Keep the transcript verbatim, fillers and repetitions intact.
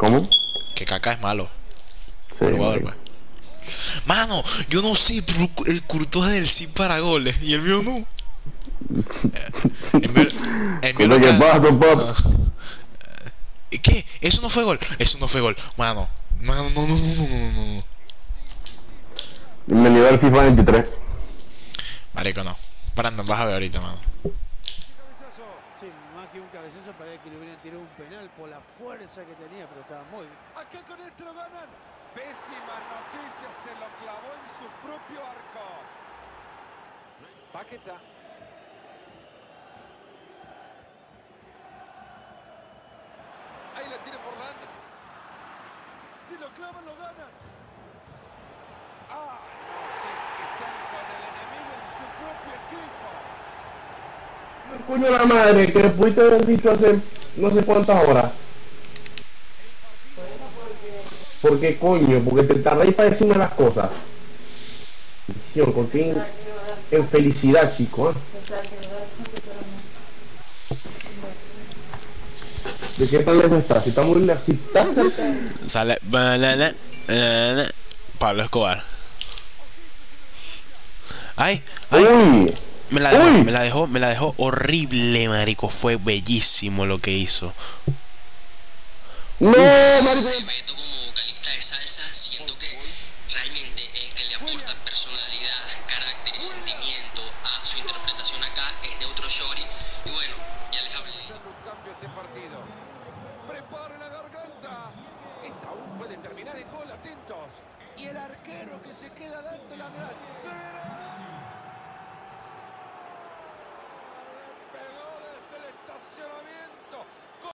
¿Cómo? Que Kaká es malo. Sí, Mal jugador, marico. pues. Mano, yo no sé, pero el Courtois del sí para goles y el mío no. El mío, el mío Coño, lo ¿qué que... pasa, Ah. papi? ¿Qué? Eso no fue gol. Eso no fue gol. Mano. Mano, no, no, no, no, no, no, no. Bienvenido al FIFA veintitrés. Marico, no. Brandon, vas a ver ahorita, mano. Sí, más que un cabezazo parece que le hubieran tirado un penal por la fuerza que tenía, pero estaba muy bien. Acá con esto lo ganan. Pésima noticia, se lo clavó en su propio arco. Paqueta. Ahí la tiene Forlán. Si lo clavan, lo ganan. Ah, no sé qué están con el enemigo en su propio equipo. Coño la madre, que pudiste haber dicho hace no sé cuántas horas. ¿Por qué coño? Porque te tardáis para decirme las cosas. Misión, confío en, en felicidad, chicos. ¿Eh? ¿De qué tan lejos estás? Si está muy lejos, si estás cerca. Sale. Pablo Escobar. Ay, ay. ¡Uy! Me la dejó, ¡Uy! me la dejó, me la dejó horrible, marico. Fue bellísimo lo que hizo. ¡No, marico! Beto como vocalista de salsa, siento que realmente el que le aporta personalidad, carácter y sentimiento a su interpretación acá es Neutro Shorty. Y bueno, ya les hablé. Dando un cambio a ese partido. Prepare la garganta. Esta aún puede terminar en gol, atentos. Y el arquero que se queda dando la gracia. ¡Se verá!